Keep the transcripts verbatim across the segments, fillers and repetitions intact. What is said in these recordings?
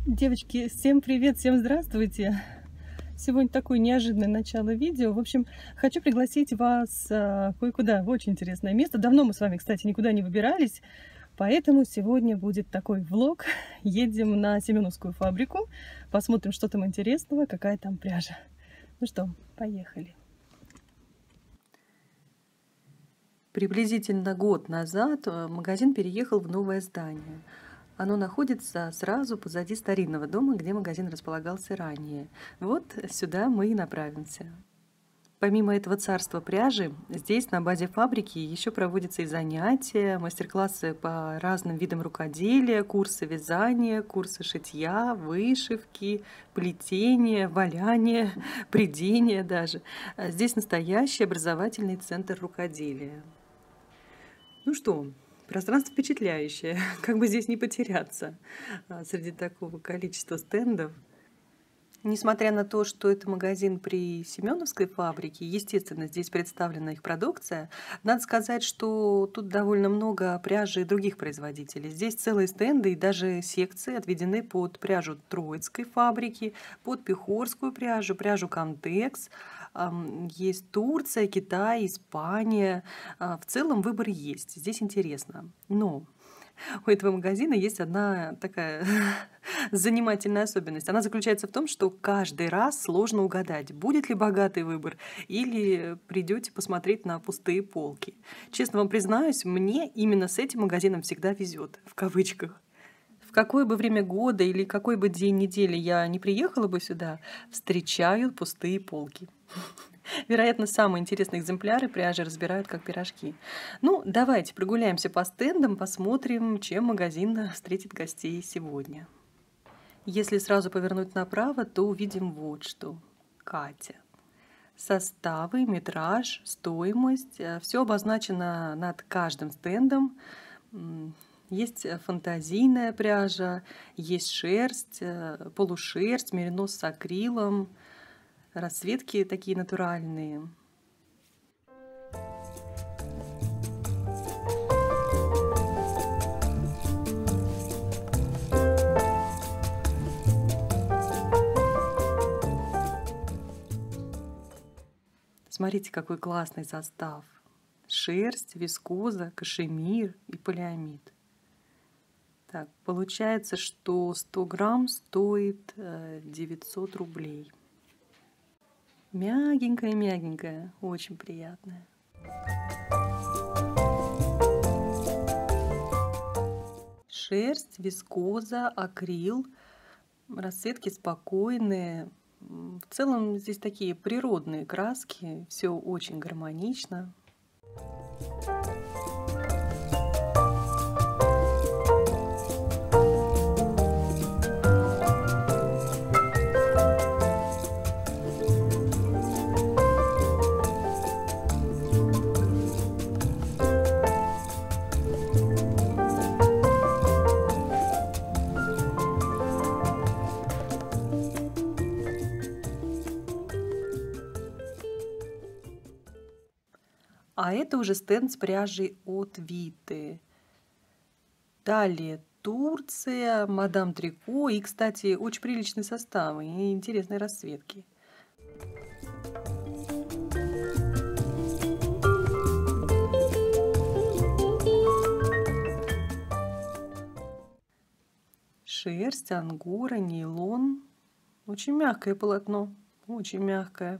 Девочки, всем привет, всем здравствуйте! Сегодня такое неожиданное начало видео. В общем, хочу пригласить вас а, кое-куда, в очень интересное место. Давно мы с вами, кстати, никуда не выбирались, поэтому сегодня будет такой влог. Едем на Семеновскую фабрику, посмотрим, что там интересного, какая там пряжа. Ну что, поехали. Приблизительно год назад магазин переехал в новое здание. Оно находится сразу позади старинного дома, где магазин располагался ранее. Вот сюда мы и направимся. Помимо этого царства пряжи, здесь на базе фабрики еще проводятся и занятия, мастер-классы по разным видам рукоделия, курсы вязания, курсы шитья, вышивки, плетения, валяния, прядения даже. Здесь настоящий образовательный центр рукоделия. Ну что, пространство впечатляющее, как бы здесь не потеряться среди такого количества стендов. Несмотря на то, что это магазин при Семеновской фабрике, естественно, здесь представлена их продукция, надо сказать, что тут довольно много пряжи и других производителей. Здесь целые стенды и даже секции отведены под пряжу Троицкой фабрики, под пехорскую пряжу, пряжу Камтекс. Есть Турция, Китай, Испания. В целом выбор есть. Здесь интересно. Но у этого магазина есть одна такая занимательная особенность. Она заключается в том, что каждый раз сложно угадать, будет ли богатый выбор или придете посмотреть на пустые полки. Честно вам признаюсь, мне именно с этим магазином всегда везет, в кавычках. В какое бы время года или какой бы день недели я не приехала бы сюда, встречаю пустые полки. Вероятно, самые интересные экземпляры пряжи разбирают как пирожки. Ну, давайте прогуляемся по стендам, посмотрим, чем магазин встретит гостей сегодня. Если сразу повернуть направо, то увидим вот что. Катя. Составы, метраж, стоимость. Все обозначено над каждым стендом. Есть фантазийная пряжа, есть шерсть, полушерсть, меринос с акрилом. Расцветки такие натуральные. Смотрите, какой классный состав. Шерсть, вискоза, кашемир и полиамид. Так, получается, что сто грамм стоит девятьсот рублей. Мягенькая-мягенькая, очень приятная. Шерсть, вискоза, акрил. Расцветки спокойные. В целом здесь такие природные краски. Все очень гармонично. А это уже стенд с пряжей от Виты. Далее Турция, Мадам Трико. И, кстати, очень приличные составы и интересные расцветки. Шерсть, ангора, нейлон. Очень мягкое полотно. Очень мягкое.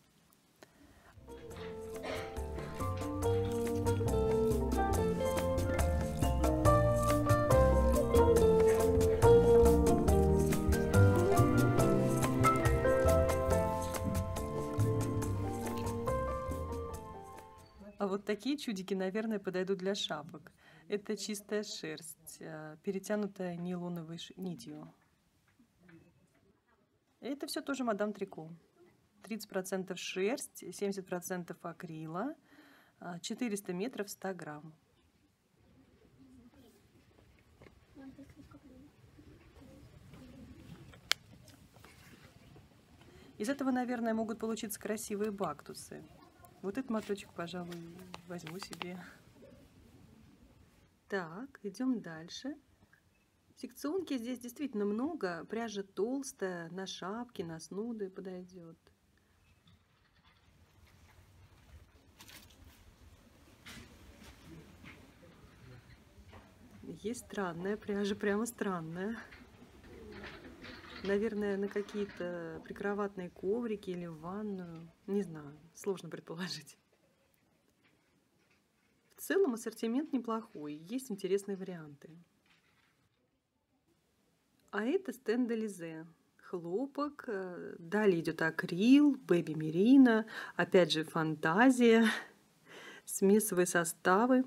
А вот такие чудики, наверное, подойдут для шапок. Это чистая шерсть, перетянутая нейлоновой нитью. Это все тоже Мадам Трико. тридцать процентов шерсть, семьдесят процентов акрила, четыреста метров, сто грамм. Из этого, наверное, могут получиться красивые бактусы. Вот этот моточек, пожалуй, возьму себе. Так, идем дальше. Секционки здесь действительно много. Пряжа толстая, на шапки, на снуды подойдет. Есть странная пряжа, прямо странная. Наверное, на какие-то прикроватные коврики или в ванную. Не знаю, сложно предположить. В целом ассортимент неплохой, есть интересные варианты. А это стенд Элизе. Хлопок, далее идет акрил, бэби мерино, опять же фантазия, смесовые составы.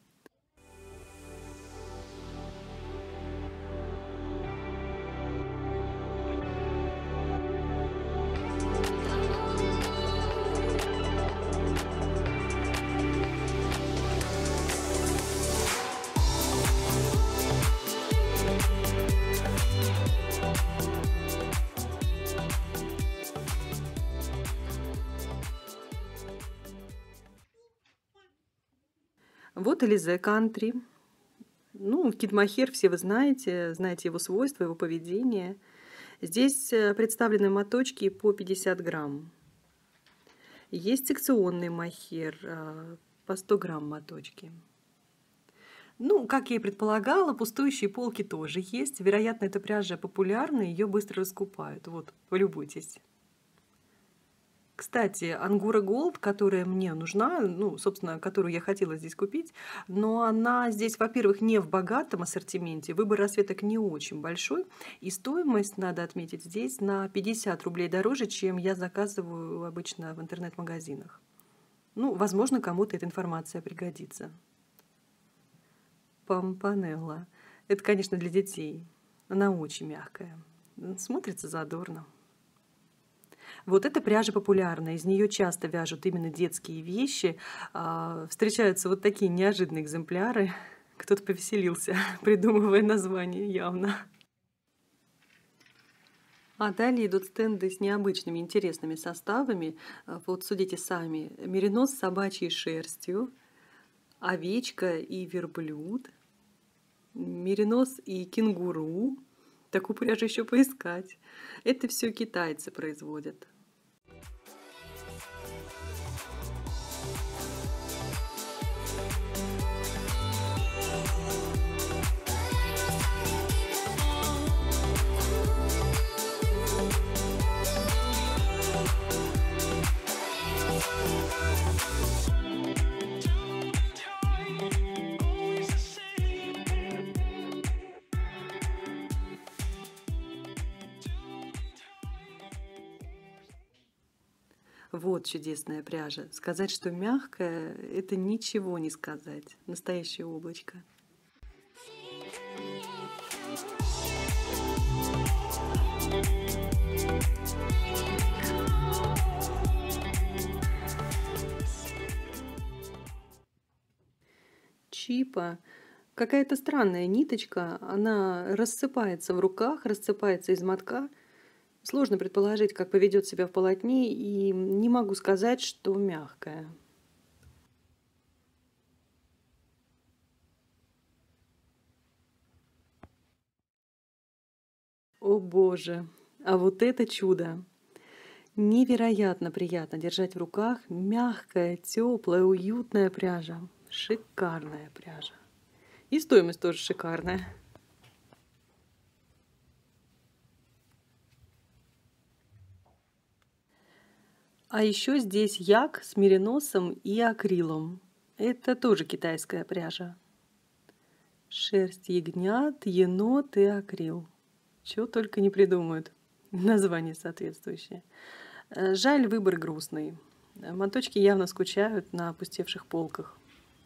Вот Элизе Кантри. Ну, Кид Мохер все вы знаете, знаете его свойства, его поведение. Здесь представлены моточки по пятьдесят грамм. Есть секционный мохер по сто грамм моточки. Ну, как я и предполагала, пустующие полки тоже есть. Вероятно, эта пряжа популярна, ее быстро раскупают. Вот, полюбуйтесь. Кстати, Ангура Голд, которая мне нужна, ну, собственно, которую я хотела здесь купить, но она здесь, во-первых, не в богатом ассортименте, выбор расцветок не очень большой, и стоимость, надо отметить, здесь на пятьдесят рублей дороже, чем я заказываю обычно в интернет-магазинах. Ну, возможно, кому-то эта информация пригодится. Помпанелла. Это, конечно, для детей. Она очень мягкая. Смотрится задорно. Вот эта пряжа популярная, из нее часто вяжут именно детские вещи. Встречаются вот такие неожиданные экземпляры. Кто-то повеселился, придумывая название явно. А далее идут стенды с необычными, интересными составами. Вот судите сами. Меринос с собачьей шерстью, овечка и верблюд, меринос и кенгуру. Такую пряжу еще поискать. Это все китайцы производят. Вот чудесная пряжа. Сказать, что мягкая, это ничего не сказать. Настоящее облачко. Чипа. Какая-то странная ниточка. Она рассыпается в руках, рассыпается из мотка. Сложно предположить, как поведет себя в полотне, и не могу сказать, что мягкая. О боже, а вот это чудо! Невероятно приятно держать в руках мягкая, теплая, уютная пряжа. Шикарная пряжа. И стоимость тоже шикарная. А еще здесь як с мериносом и акрилом. Это тоже китайская пряжа. Шерсть ягнят, енот и акрил. Чего только не придумают. Название соответствующее. Жаль, выбор грустный. Моточки явно скучают на опустевших полках.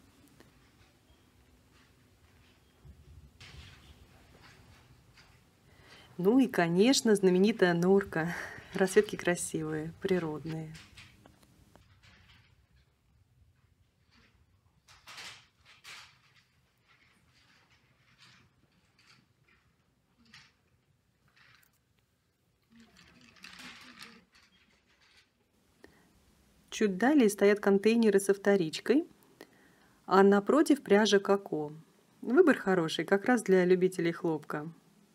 Ну и, конечно, знаменитая норка. Расцветки красивые, природные. Чуть далее стоят контейнеры со вторичкой, а напротив пряжа Коко. Выбор хороший, как раз для любителей хлопка.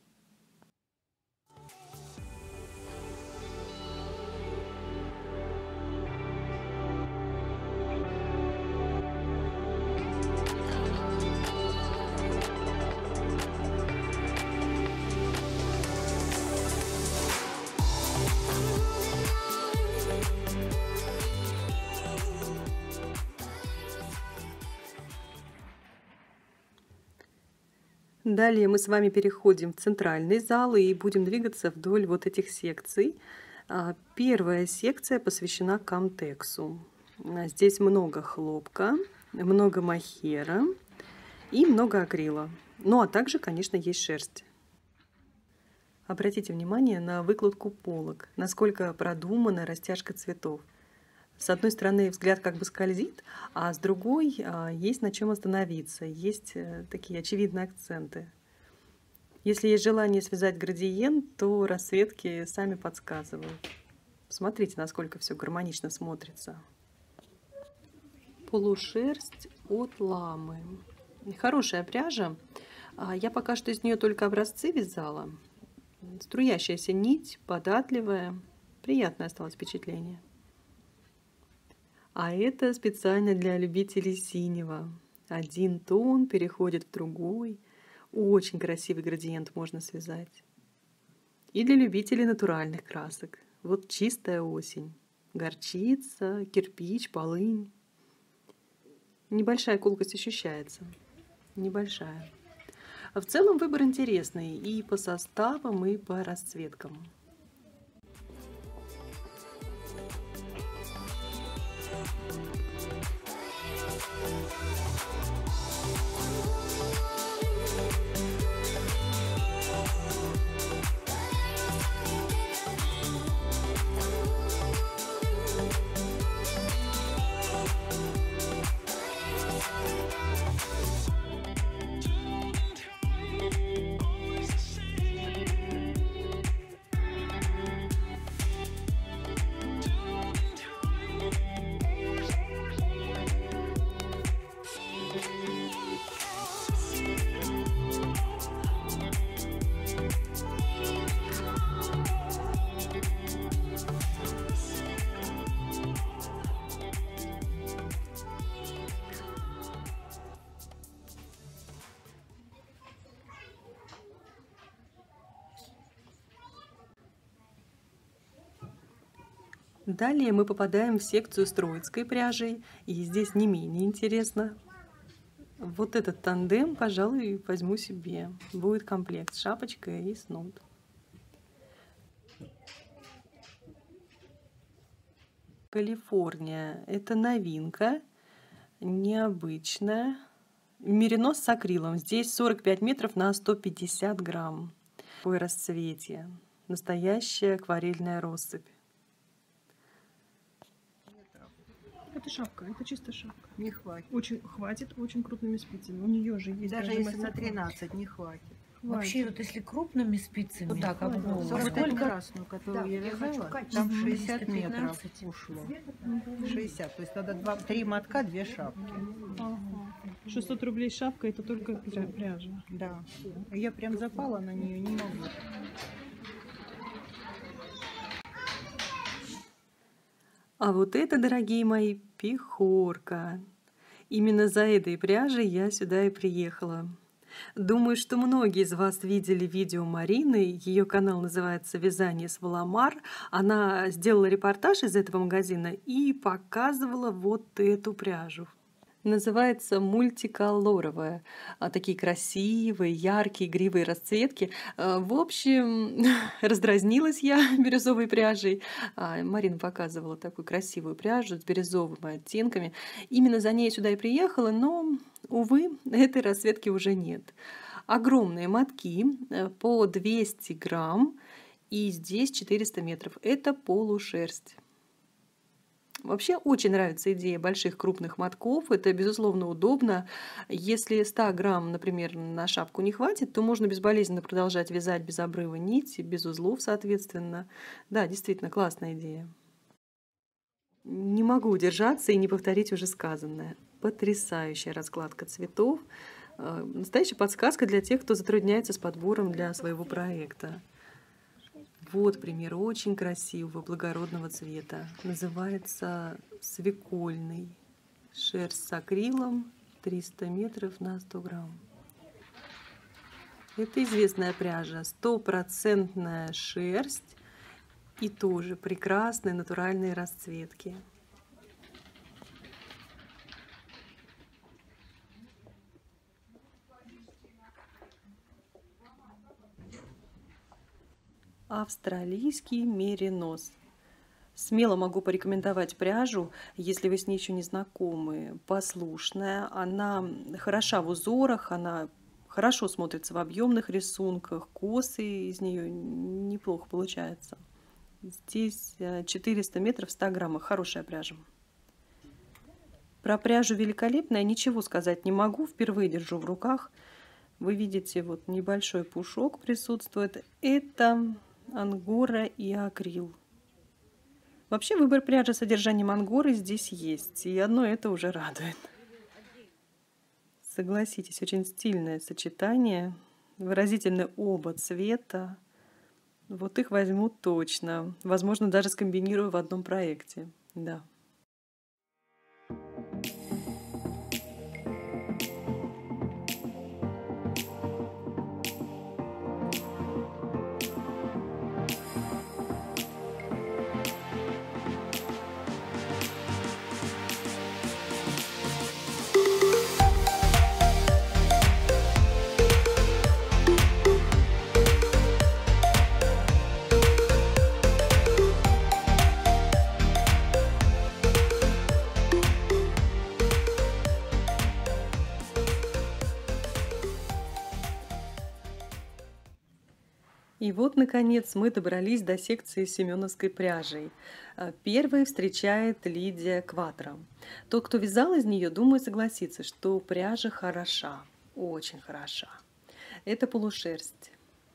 Далее мы с вами переходим в центральный зал и будем двигаться вдоль вот этих секций. А, Первая секция посвящена камтексу. А, Здесь много хлопка, много мохера и много акрила. Ну а также, конечно, есть шерсть. Обратите внимание на выкладку полок, насколько продумана растяжка цветов. С одной стороны, взгляд как бы скользит, а с другой а, есть на чем остановиться, есть э, такие очевидные акценты. Если есть желание связать градиент, то расцветки сами подсказывают. Смотрите, насколько все гармонично смотрится. Полушерсть от ламы. Хорошая пряжа. А, Я пока что из нее только образцы вязала. Струящаяся нить, податливая. Приятное осталось впечатление. А это специально для любителей синего. Один тон переходит в другой. Очень красивый градиент можно связать. И для любителей натуральных красок. Вот чистая осень. Горчица, кирпич, полынь. Небольшая колкость ощущается. Небольшая. А в целом выбор интересный и по составам, и по расцветкам. Далее мы попадаем в секцию с троицкой пряжей, и здесь не менее интересно. Вот этот тандем, пожалуй, возьму себе. Будет комплект с шапочкой и снуд. Калифорния. Это новинка, необычная. Меринос с акрилом. Здесь сорок пять метров на сто пятьдесят грамм. Такое расцветие. Настоящая акварельная россыпь. Это шапка, это чисто шапка. Не хватит. Очень хватит очень крупными спицами. У нее же есть Даже даже если на мастер-класс. тринадцать не хватит. Вообще, вот если крупными спицами, вот так об хватит. голову, Вот эту сколько? красную, которую Да, я я хочу вязала, качественную. там шестьдесят Если метров пятнадцать. ушло. шестьдесят. То есть надо два, три мотка, две шапки. Ага. шестьсот рублей шапка, это только пря- пряжа. Да. Я прям запала на нее, не могу. А вот это, дорогие мои, пехорка. Именно за этой пряжей я сюда и приехала. Думаю, что многие из вас видели видео Марины. Ее канал называется «Вязание с Валамар». Она сделала репортаж из этого магазина и показывала вот эту пряжу. Называется мультиколоровая. А, Такие красивые, яркие, игривые расцветки. А, В общем, раздразнилась я бирюзовой пряжей. А, Марина показывала такую красивую пряжу с бирюзовыми оттенками. Именно за ней я сюда и приехала, но, увы, этой расцветки уже нет. Огромные мотки э, по двести грамм, и здесь четыреста метров. Это полушерсть. Вообще очень нравится идея больших крупных мотков. Это, безусловно, удобно. Если ста грамм, например, на шапку не хватит, то можно безболезненно продолжать вязать без обрыва нити, без узлов, соответственно. Да, действительно, классная идея. Не могу удержаться и не повторить уже сказанное. Потрясающая раскладка цветов. А, Настоящая подсказка для тех, кто затрудняется с подбором для своего проекта. Вот пример очень красивого благородного цвета. Называется свекольный. Шерсть с акрилом, триста метров на сто грамм. Это известная пряжа, стопроцентная шерсть и тоже прекрасные натуральные расцветки. Австралийский меринос. Смело могу порекомендовать пряжу, если вы с ней еще не знакомы. Послушная, она хороша в узорах, она хорошо смотрится в объемных рисунках, косы из нее неплохо получается. Здесь четыреста метров в ста граммах, хорошая пряжа. Про пряжу великолепная ничего сказать не могу, впервые держу в руках. Вы видите, вот небольшой пушок присутствует. Это ангора и акрил. Вообще выбор пряжи с содержанием ангоры здесь есть, и одно это уже радует. Согласитесь, очень стильное сочетание, выразительны оба цвета. Вот их возьму точно, возможно, даже скомбинирую в одном проекте. Да. И вот, наконец, мы добрались до секции семеновской пряжей. Первой встречает Лидия Кватро. Тот, кто вязал из нее, думаю, согласится, что пряжа хороша, очень хороша. Это полушерсть.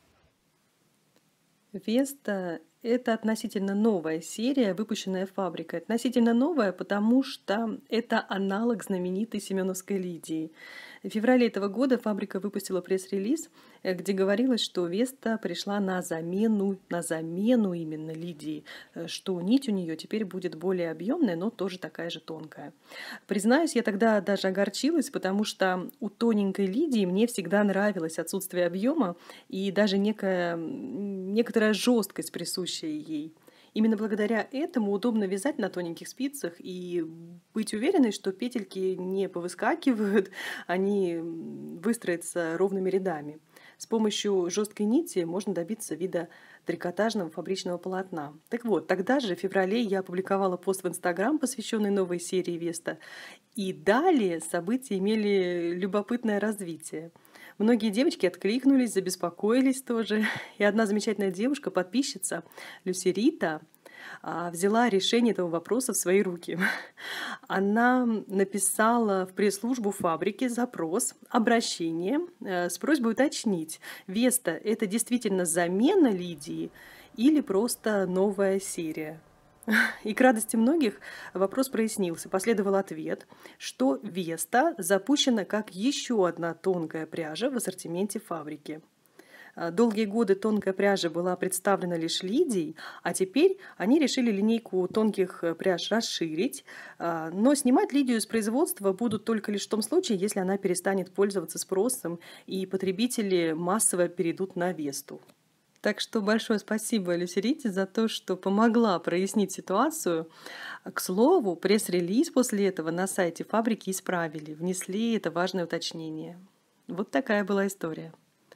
Веста – это относительно новая серия, выпущенная фабрикой. Относительно новая, потому что это аналог знаменитой семеновской Лидии. В феврале этого года фабрика выпустила пресс-релиз, где говорилось, что Веста пришла на замену, на замену именно Лидии, что нить у нее теперь будет более объемная, но тоже такая же тонкая. Признаюсь, я тогда даже огорчилась, потому что у тоненькой Лидии мне всегда нравилось отсутствие объема и даже некая, некоторая жесткость, присущая ей. Именно благодаря этому удобно вязать на тоненьких спицах и быть уверенной, что петельки не повыскакивают, они выстроятся ровными рядами. С помощью жесткой нити можно добиться вида трикотажного фабричного полотна. Так вот, тогда же, в феврале, я опубликовала пост в Инстаграм, посвященный новой серии Веста. И далее события имели любопытное развитие. Многие девочки откликнулись, забеспокоились тоже. И одна замечательная девушка, подписчица Люсерита, взяла решение этого вопроса в свои руки. Она написала в пресс-службу фабрики запрос, обращение с просьбой уточнить, Веста – это действительно замена Лидии или просто новая серия. И к радости многих вопрос прояснился. Последовал ответ, что Веста запущена как еще одна тонкая пряжа в ассортименте фабрики. Долгие годы тонкая пряжа была представлена лишь Лидией, а теперь они решили линейку тонких пряж расширить, но снимать Лидию с производства будут только лишь в том случае, если она перестанет пользоваться спросом и потребители массово перейдут на Весту. Так что большое спасибо Люсерите за то, что помогла прояснить ситуацию. К слову, пресс-релиз после этого на сайте фабрики исправили, внесли это важное уточнение. Вот такая была история.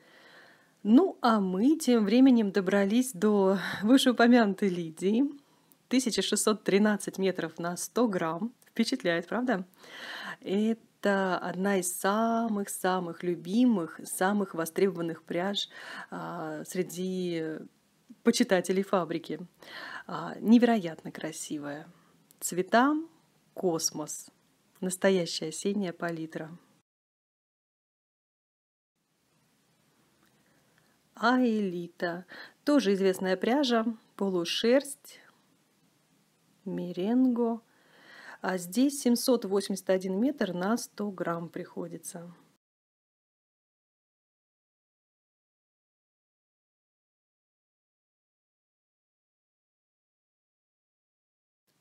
Ну, а мы тем временем добрались до вышеупомянутой Лидии. тысяча шестьсот тринадцать метров на сто грамм. Впечатляет, правда? Это одна из самых-самых любимых, самых востребованных пряж а, среди почитателей фабрики. А, невероятно красивая. Цвета – космос. Настоящая осенняя палитра. Аэлита. Тоже известная пряжа, полушерсть, меренго. А здесь семьсот восемьдесят один метр на сто грамм приходится.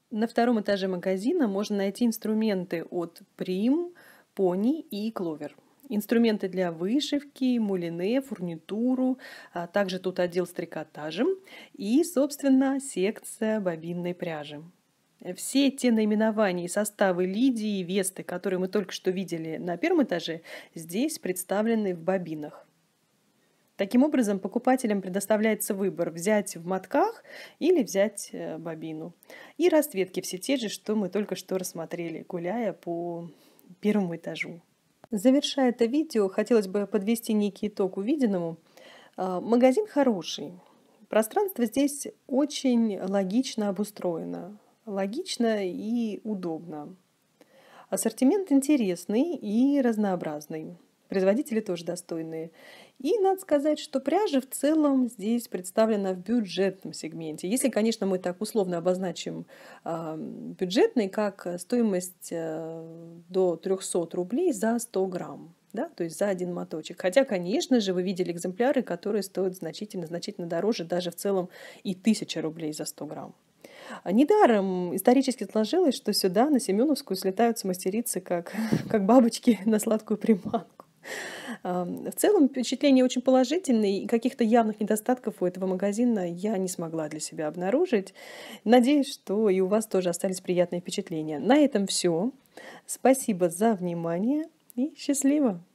На втором этаже магазина можно найти инструменты от Прим, Пони и Кловер. Инструменты для вышивки, мулине, фурнитуру, а также тут отдел с трикотажем и, собственно, секция бобинной пряжи. Все те наименования и составы Лидии и Весты, которые мы только что видели на первом этаже, здесь представлены в бобинах. Таким образом, покупателям предоставляется выбор взять в мотках или взять бобину. И расцветки все те же, что мы только что рассмотрели, гуляя по первому этажу. Завершая это видео, хотелось бы подвести некий итог увиденному. Магазин хороший. Пространство здесь очень логично обустроено. Логично и удобно. Ассортимент интересный и разнообразный. Производители тоже достойные. И надо сказать, что пряжа в целом здесь представлена в бюджетном сегменте. Если, конечно, мы так условно обозначим э, бюджетный, как стоимость э, до трёхсот рублей за сто грамм. Да, то есть за один моточек. Хотя, конечно же, вы видели экземпляры, которые стоят значительно-значительно дороже, даже в целом и тысяча рублей за сто грамм. Недаром исторически сложилось, что сюда, на Семеновскую, слетаются мастерицы, как, как бабочки на сладкую приманку. В целом впечатление очень положительное, и каких-то явных недостатков у этого магазина я не смогла для себя обнаружить. Надеюсь, что и у вас тоже остались приятные впечатления. На этом все. Спасибо за внимание и счастливо!